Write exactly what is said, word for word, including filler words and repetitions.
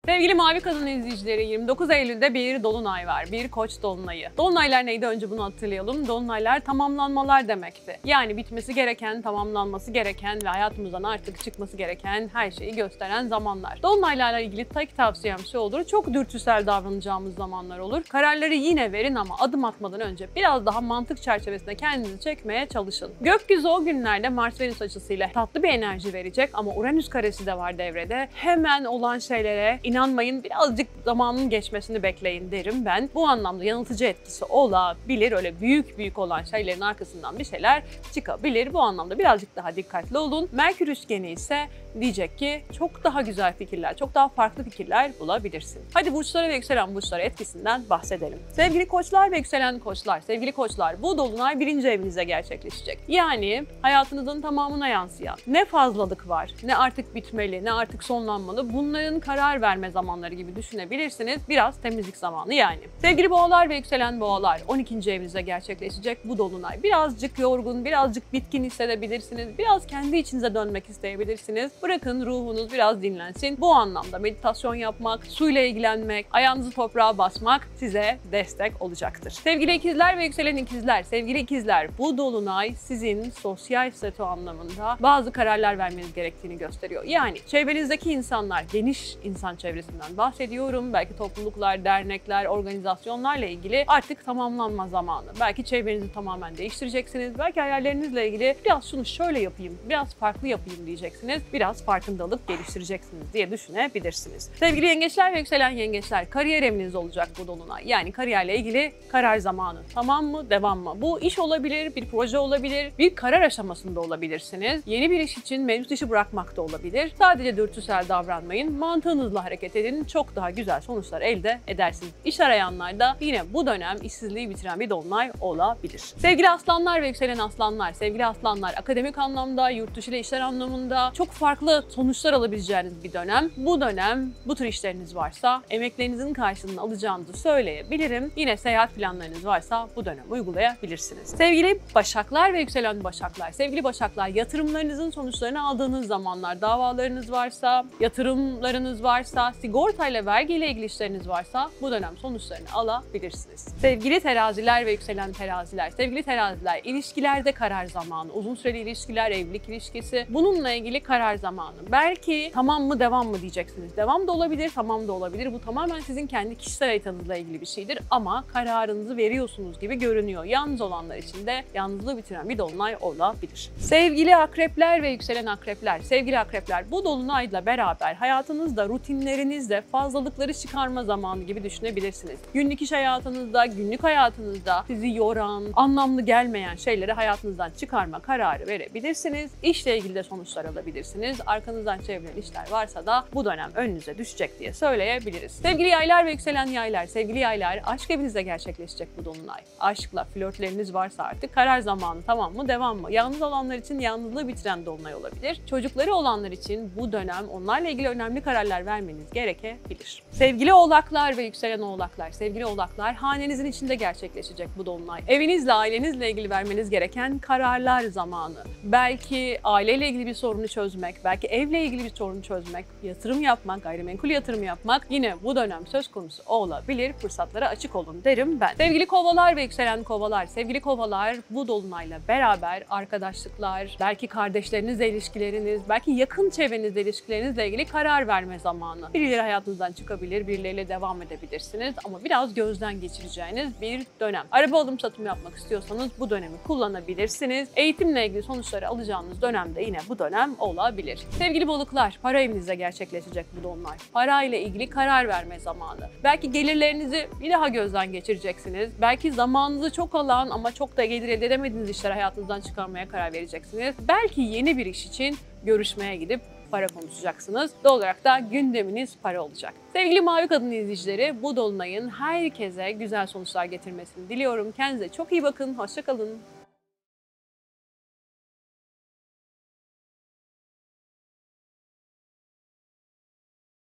Sevgili Mavi Kadın izleyicileri, yirmi dokuz Eylül'de bir dolunay var. Bir Koç dolunayı. Dolunaylar neydi? Önce bunu hatırlayalım. Dolunaylar tamamlanmalar demekti. Yani bitmesi gereken, tamamlanması gereken ve hayatımızdan artık çıkması gereken her şeyi gösteren zamanlar. Dolunaylarla ilgili tek tavsiyem şu olur. Çok dürtüsel davranacağımız zamanlar olur. Kararları yine verin ama adım atmadan önce biraz daha mantık çerçevesinde kendinizi çekmeye çalışın. Gökyüzü o günlerde Mars-Venüs açısıyla tatlı bir enerji verecek ama Uranüs karesi de var devrede. Hemen olan şeylere İnanmayın, birazcık zamanın geçmesini bekleyin derim ben. Bu anlamda yanıltıcı etkisi olabilir. Öyle büyük büyük olan şeylerin arkasından bir şeyler çıkabilir. Bu anlamda birazcık daha dikkatli olun. Merkür üçgeni ise diyecek ki çok daha güzel fikirler, çok daha farklı fikirler bulabilirsin. Hadi burçlara ve yükselen burçlara etkisinden bahsedelim. Sevgili koçlar ve yükselen koçlar, sevgili koçlar, bu dolunay birinci evinize gerçekleşecek. Yani hayatınızın tamamına yansıyan ne fazlalık var, ne artık bitmeli, ne artık sonlanmalı, bunların karar verme zamanları gibi düşünebilirsiniz. Biraz temizlik zamanı yani. Sevgili boğalar ve yükselen boğalar, on ikinci evinize gerçekleşecek bu dolunay. Birazcık yorgun, birazcık bitkin hissedebilirsiniz. Biraz kendi içinize dönmek isteyebilirsiniz. Bırakın ruhunuz biraz dinlensin. Bu anlamda meditasyon yapmak, suyla ilgilenmek, ayağınızı toprağa basmak size destek olacaktır. Sevgili ikizler ve yükselen ikizler, sevgili ikizler, bu dolunay sizin sosyal statü anlamında bazı kararlar vermeniz gerektiğini gösteriyor. Yani çevrenizdeki insanlar, geniş insan çevresinden bahsediyorum. Belki topluluklar, dernekler, organizasyonlarla ilgili artık tamamlanma zamanı. Belki çevrenizi tamamen değiştireceksiniz. Belki hayallerinizle ilgili biraz şunu şöyle yapayım, biraz farklı yapayım diyeceksiniz. Biraz farkındalık geliştireceksiniz diye düşünebilirsiniz. Sevgili yengeçler ve yükselen yengeçler, kariyer eviniz olacak bu dolunay. Yani kariyerle ilgili karar zamanı. Tamam mı? Devam mı? Bu iş olabilir, bir proje olabilir, bir karar aşamasında olabilirsiniz. Yeni bir iş için mevcut işi bırakmak da olabilir. Sadece dürtüsel davranmayın. Mantığınızla hareket edin. Çok daha güzel sonuçlar elde edersiniz. İş arayanlar da yine bu dönem işsizliği bitiren bir dolunay olabilir. Sevgili aslanlar ve yükselen aslanlar, sevgili aslanlar, akademik anlamda, yurt dışı ile işler anlamında çok farklı sonuçlar alabileceğiniz bir dönem. Bu dönem bu tür işleriniz varsa emeklerinizin karşılığını alacağınızı söyleyebilirim. Yine seyahat planlarınız varsa bu dönem uygulayabilirsiniz. Sevgili başaklar ve yükselen başaklar, sevgili başaklar, yatırımlarınızın sonuçlarını aldığınız zamanlar, davalarınız varsa, yatırımlarınız varsa, sigortayla vergiyle ilgili işleriniz varsa bu dönem sonuçlarını alabilirsiniz. Sevgili teraziler ve yükselen teraziler, sevgili teraziler, ilişkilerde karar zamanı, uzun süreli ilişkiler, evlilik ilişkisi, bununla ilgili karar zamanı. Belki tamam mı devam mı diyeceksiniz. Devam da olabilir, tamam da olabilir. Bu tamamen sizin kendi kişisel haritanızla ilgili bir şeydir ama kararınızı veriyorsunuz gibi görünüyor. Yalnız olanlar için de yalnızlığı bitiren bir dolunay olabilir. Sevgili akrepler ve yükselen akrepler, sevgili akrepler, bu dolunayla beraber hayatınızda, rutinlerinizde fazlalıkları çıkarma zamanı gibi düşünebilirsiniz. Günlük iş hayatınızda, günlük hayatınızda sizi yoran, anlamlı gelmeyen şeyleri hayatınızdan çıkarma kararı verebilirsiniz. İşle ilgili de sonuçlar alabilirsiniz. Arkanızdan çevrilen işler varsa da bu dönem önünüze düşecek diye söyleyebiliriz. Sevgili yaylar ve yükselen yaylar, sevgili yaylar, aşk evinizde gerçekleşecek bu dolunay. Aşkla flörtleriniz varsa artık karar zamanı, tamam mı, devam mı? Yalnız olanlar için yalnızlığı bitiren dolunay olabilir. Çocukları olanlar için bu dönem onlarla ilgili önemli kararlar vermeniz gerekebilir. Sevgili oğlaklar ve yükselen oğlaklar, sevgili oğlaklar, hanenizin içinde gerçekleşecek bu dolunay. Evinizle, ailenizle ilgili vermeniz gereken kararlar zamanı. Belki aileyle ilgili bir sorunu çözmek, belki evle ilgili bir sorunu çözmek, yatırım yapmak, gayrimenkul yatırım yapmak yine bu dönem söz konusu olabilir. Fırsatlara açık olun derim ben. Sevgili kovalar ve yükselen kovalar, sevgili kovalar, bu dolunayla beraber arkadaşlıklar, belki kardeşlerinizle ilişkileriniz, belki yakın çevrenizle ilişkilerinizle ilgili karar verme zamanı. Birileri hayatınızdan çıkabilir, birileriyle devam edebilirsiniz ama biraz gözden geçireceğiniz bir dönem. Araba alım satım yapmak istiyorsanız bu dönemi kullanabilirsiniz. Eğitimle ilgili sonuçları alacağınız dönemde yine bu dönem olabilir. Sevgili balıklar, para evinizde gerçekleşecek bu dolunay. Para ile ilgili karar verme zamanı. Belki gelirlerinizi bir daha gözden geçireceksiniz. Belki zamanınızı çok alan ama çok da gelir elde edemediğiniz işleri hayatınızdan çıkarmaya karar vereceksiniz. Belki yeni bir iş için görüşmeye gidip para konuşacaksınız. Doğal olarak da gündeminiz para olacak. Sevgili Mavi Kadın izleyicileri, bu dolunayın herkese güzel sonuçlar getirmesini diliyorum. Kendinize çok iyi bakın. Hoşça kalın.